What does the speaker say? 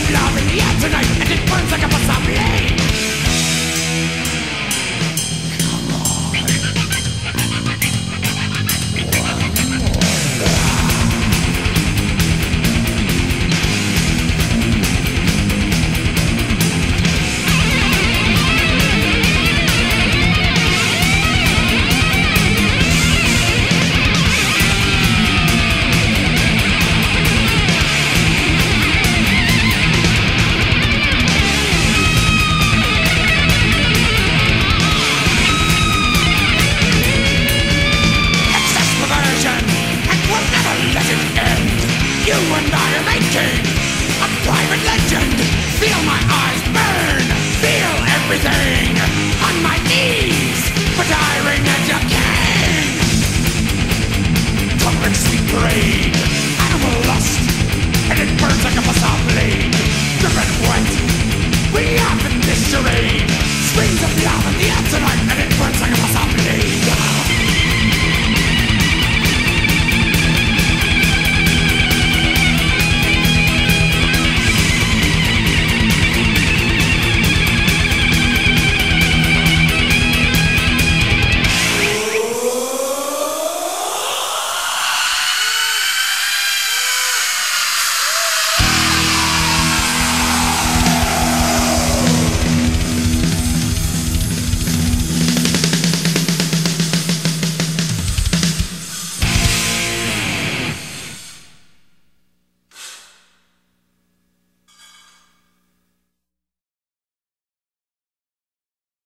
love in the air tonight, and it burns like a bus of flame. You and I are making a private legend. Feel my eyes burn, feel everything. On my knees, but I reign as your king. Toxic sweet parade, animal lust, and it burns like a facade blade.